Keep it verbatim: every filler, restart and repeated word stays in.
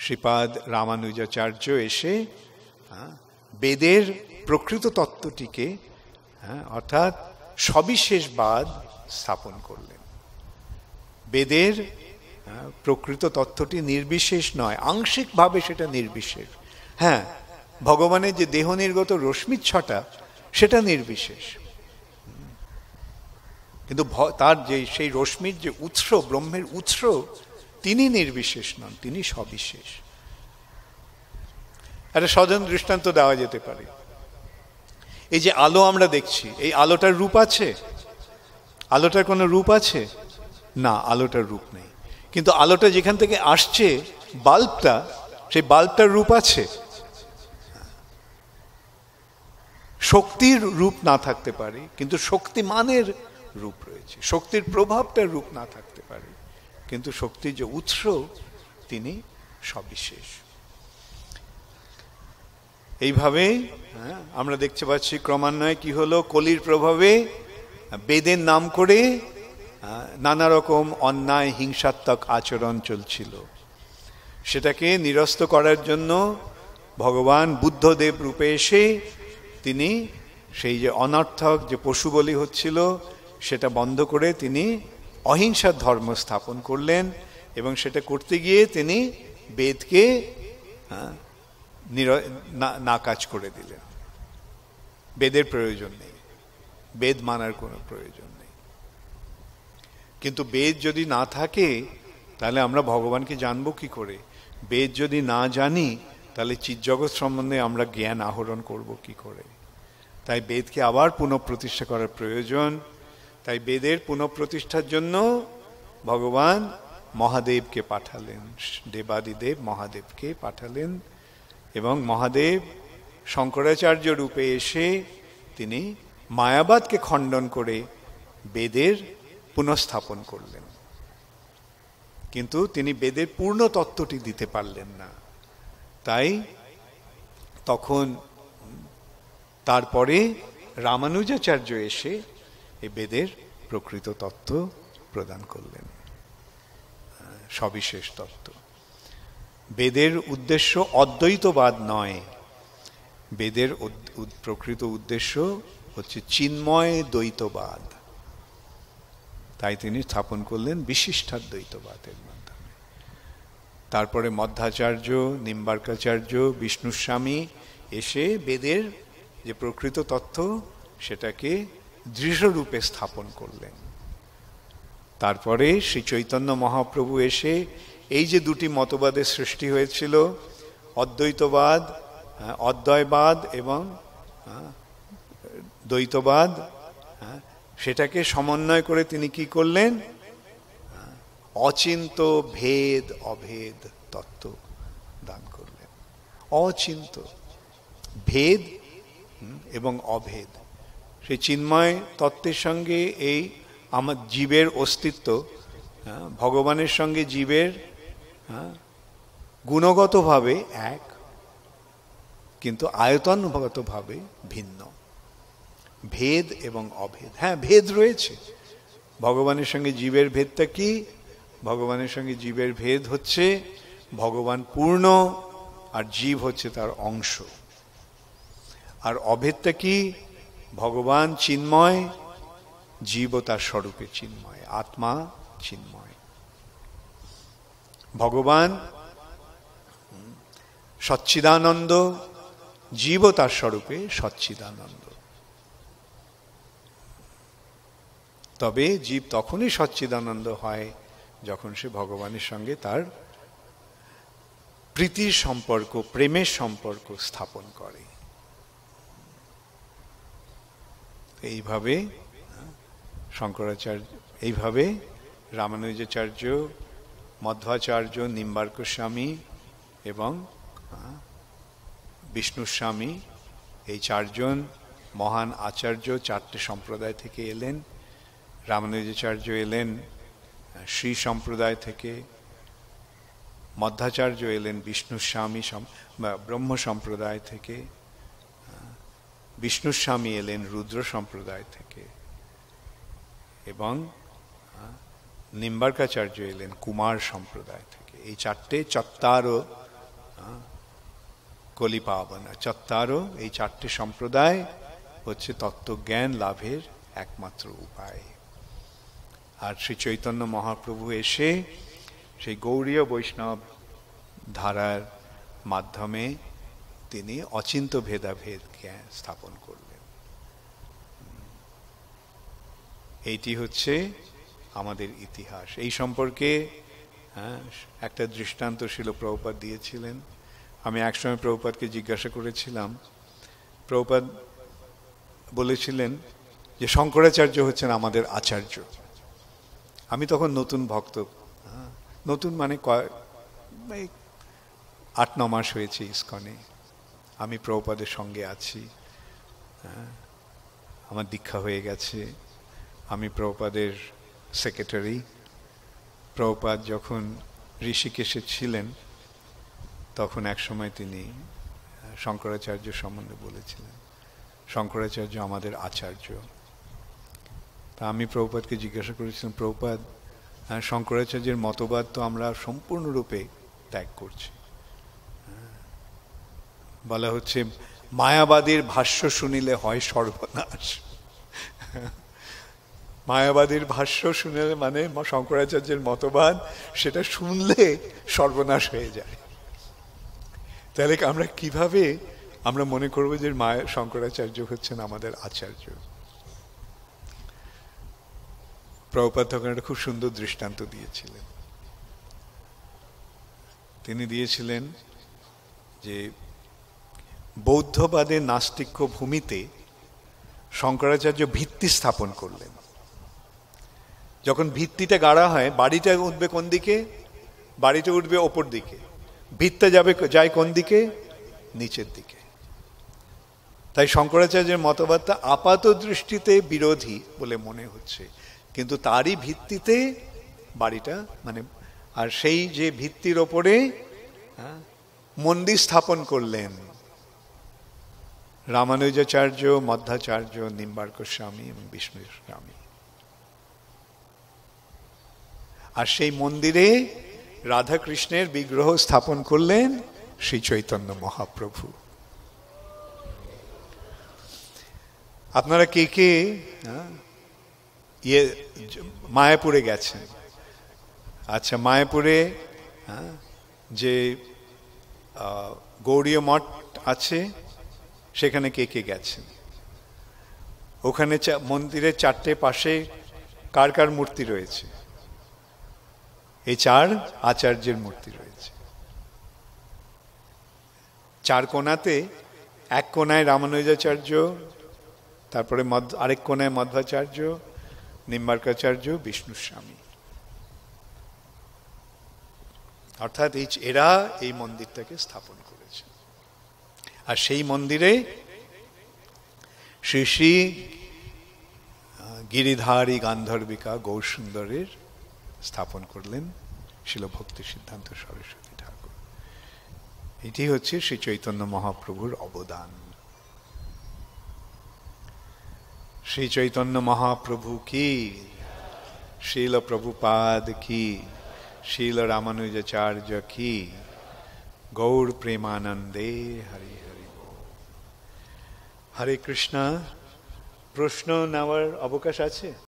শ্রীপাদ রামানুজাচার্য এসে বেদের প্রকৃত তত্ত্বটিকে অর্থাৎ সবিশেষবাদ স্থাপন করলেন। বেদের প্রকৃত তত্ত্বটি নির্বিশেষ নয়, আংশিকভাবে সেটা নির্বিশেষ। হ্যাঁ, ভগবানের যে দেহ নির্গত রশ্মিচ্ছটা সেটা নির্বিশেষ, কিন্তু তার যে সেই রশ্মির যে উৎস, ব্রহ্মের উৎস, তিনি নির্বিশেষ নন, তিনি সবিশেষ। একটা সাধারণ দৃষ্টান্ত দেওয়া যেতে পারে। এই যে আলো আমরা দেখছি, এই আলোটার রূপ আছে? আলোটার কোনো রূপ আছে? না, আলোটার রূপ নেই। কিন্তু আলোটা যেখান থেকে আসছে, বাল্বটা, সেই বাল্বটার রূপ আছে। শক্তির রূপ না থাকতে পারে, কিন্তু শক্তিমানের রূপ রয়েছে। শক্তির প্রভাবটার রূপ না থাকতে পারে, কিন্তু শক্তির যে উৎস তিনি সবিশেষ। এইভাবে আমরা দেখতে পাচ্ছি ক্রমান্বয়ে কি হলো, কলির প্রভাবে বেদের নাম করে নানা রকম অন্যায় হিংসাত্মক আচরণ চলছিল। সেটাকে নিরস্ত করার জন্য ভগবান বুদ্ধদেব রূপে এসে তিনি সেই যে অনর্থক যে পশু বলি হচ্ছিল সেটা বন্ধ করে তিনি অহিংসার ধর্ম স্থাপন করলেন, এবং সেটা করতে গিয়ে তিনি বেদকে না কাজ করে দিলেন। বেদের প্রয়োজন নেই, বেদ মানার কোনো প্রয়োজন নেই। কিন্তু বেদ যদি না থাকে তাহলে আমরা ভগবানকে জানবো কি করে? বেদ যদি না জানি তাহলে চিৎজগৎ সম্বন্ধে আমরা জ্ঞান আহরণ করব কি করে? তাই বেদকে আবার পুনঃপ্রতিষ্ঠা করার প্রয়োজন। তাই বেদের পুনঃপ্রতিষ্ঠার জন্য ভগবান মহাদেবকে পাঠালেন, দেবাদিদেব মহাদেবকে পাঠালেন, এবং মহাদেব শঙ্করাচার্য রূপে এসে তিনি মায়াবাদকে খণ্ডন করে বেদের পুনঃস্থাপন করলেন। কিন্তু তিনি বেদের পূর্ণ তত্ত্বটি দিতে পারলেন না। তাই তখন তারপরে রামানুজাচার্য এসে এই বেদের প্রকৃত তত্ত্ব প্রদান করলেন, সবিশেষ তত্ত্ব। বেদের উদ্দেশ্য অদ্বৈতবাদ নয়, বেদের প্রকৃত উদ্দেশ্য হচ্ছে চিন্ময় দ্বৈতবাদ। তাই তিনি স্থাপন করলেন বিশিষ্টাদ্বৈতবাদের মাধ্যমে। তারপরে মধ্বাচার্য, নিম্বার্কাচার্য, বিষ্ণুস্বামী এসে বেদের যে প্রকৃত তত্ত্ব সেটাকে দৃঢ়রূপে স্থাপন করলেন। তারপরে শ্রী চৈতন্য মহাপ্রভু এসে এই যে দুটি মতবাদের সৃষ্টি হয়েছিল, অদ্বৈতবাদ, অদ্বয়বাদ এবং দ্বৈতবাদ, সেটাকে সমন্বয় করে তিনি কি করলেন? অচিন্ত ভেদ অভেদ তত্ত্ব দান করলেন। অচিন্ত ভেদ এবং অভেদ, সেই চিন্ময় তত্ত্বের সঙ্গে এই আমার জীবের অস্তিত্ব, ভগবানের সঙ্গে জীবের গুণগতভাবে এক, কিন্তু আয়তনগতভাবে ভিন্ন। ভেদ এবং অভেদ, হ্যাঁ ভেদ রয়েছে। ভগবানের সঙ্গে জীবের ভেদটা কি? ভগবানের সঙ্গে জীবের ভেদ হচ্ছে ভগবান পূর্ণ আর জীব হচ্ছে তার অংশ। আর অভেদটা কি? ভগবান চিন্ময়, জীবও তার স্বরূপে চিন্ময়, আত্মা চিন্ময়। ভগবান সচ্চিদানন্দ, জীবও তার স্বরূপে সচ্চিদানন্দ। তবে জীব তখনই সচ্চিদানন্দ হয় যখন সে ভগবানের সঙ্গে তার প্রীতির সম্পর্ক, প্রেমের সম্পর্ক স্থাপন করে। এইভাবে শঙ্করাচার্য, এইভাবে রামানুজাচার্য, মধ্বাচার্য, নিম্বার্কস্বামী এবং বিষ্ণুস্বামী, এই চারজন মহান আচার্য চারটে সম্প্রদায় থেকে এলেন। রামানুজাচার্য এলেন শ্রী সম্প্রদায় থেকে, মধ্বাচার্য এলেন বিষ্ণুস্বামী ব্রহ্ম সম্প্রদায় থেকে, বিষ্ণুস্বামী এলেন রুদ্র সম্প্রদায় থেকে, এবং নিম্বার্কাচার্য এলেন কুমার সম্প্রদায় থেকে। এই চারটে চত্বার কলি পাবনা চত্তারো, এই চারটি সম্প্রদায় হচ্ছে তত্ত্বজ্ঞান লাভের একমাত্র উপায়। আর শ্রী চৈতন্য মহাপ্রভু এসে সেই গৌড়ীয় বৈষ্ণব ধারার মাধ্যমে তিনি অচিন্ত ভেদাভেদ জ্ঞান স্থাপন করলেন। এইটি হচ্ছে আমাদের ইতিহাস। এই সম্পর্কে হ্যাঁ একটা দৃষ্টান্ত শিল প্রভুপাদ দিয়েছিলেন। আমি একসময় প্রভুপাদকে জিজ্ঞাসা করেছিলাম, প্রভুপাদ বলেছিলেন যে শঙ্করাচার্য হচ্ছেন আমাদের আচার্য। আমি তখন নতুন ভক্ত, নতুন মানে কয় আট ন মাস হয়েছে ইস্কনে, আমি প্রভুপাদের সঙ্গে আছি, আমার দীক্ষা হয়ে গেছে, আমি প্রভুপাদের সেক্রেটারি। প্রভুপাদ যখন ঋষিকেশে ছিলেন তখন এক সময় তিনি শঙ্করাচার্য সম্বন্ধে বলেছিলেন, শঙ্করাচার্য আমাদের আচার্য। তা আমি প্রভুপাদকে জিজ্ঞাসা করেছিলাম, প্রভুপাদ শঙ্করাচার্যের মতবাদ তো আমরা সম্পূর্ণরূপে ত্যাগ করছি। বলা হচ্ছে মায়াবাদীর ভাষ্য শুনিলে হয় সর্বনাশ। মায়াবাদীর ভাষ্য শুনিলে মানে শঙ্করাচার্যের মতবাদ, সেটা শুনলে সর্বনাশ হয়ে যায়। তাহলে আমরা কিভাবে আমরা মনে করবো যে মায়া শঙ্করাচার্য হচ্ছেন আমাদের আচার্য? প্রভুপাদ তখন একটা খুব সুন্দর দৃষ্টান্ত দিয়েছিলেন। তিনি দিয়েছিলেন যে বৌদ্ধবাদের নাস্তিক্য ভূমিতে শঙ্করাচার্য ভিত্তি স্থাপন করলেন। যখন ভিত্তিটা গাড়া হয়, বাড়িটা উঠবে কোন দিকে? বাড়িটা উঠবে ওপর দিকে, ভিতটা যাবে যায় কোন দিকে? নিচের দিকে। তাই শঙ্করাচার্যের মতবাদটা আপাত দৃষ্টিতে বিরোধী বলে মনে হচ্ছে, কিন্তু তারই ভিত্তিতে বাড়িটা মানে, আর সেই যে ভিত্তির ওপরে মন্দির স্থাপন করলেন রামানুজাচার্য, মধ্বাচার্য, নিম্বার্ক স্বামী এবং বিষ্ণু স্বামী। আর সেই মন্দিরে রাধাকৃষ্ণের বিগ্রহ স্থাপন করলেন শ্রী চৈতন্য মহাপ্রভু। আপনারা কে কে ইয়ে মায়াপুরে গেছেন? আচ্ছা, মায়াপুরে যে গৌড়ীয় মঠ আছে সেখানে কে কে গেছেন? ওখানে মন্দিরের চারটে পাশে কার কার মূর্তি রয়েছে? এই চার আচার্যের মূর্তি রয়েছে। চার কোণাতে, এক কোণায় রামানুজাচার্য, তারপরে আরেক কোণায় মধ্বাচার্য, নিম্বার্কাচার্য, বিষ্ণু স্বামী। অর্থাৎ এই এরা এই মন্দিরটাকে স্থাপন করেছে। আর সেই মন্দিরে শ্রী শ্রী গিরিধারী গান্ধর্বিকা গৌরসুন্দরের স্থাপন করলেন শিল ভক্তি সিদ্ধান্ত সরস্বতী ঠাকুর। এটি হচ্ছে শ্রী চৈতন্য মহাপ্রভুর অবদান। শ্রী চৈতন্য মহাপ্রভু কি, শিল প্রভুপাদ কি, শিল রামানুজাচার্য কি, গৌর প্রেমানন্দে হরি হরি। হরে কৃষ্ণ। প্রশ্ন নেওয়ার অবকাশ আছে?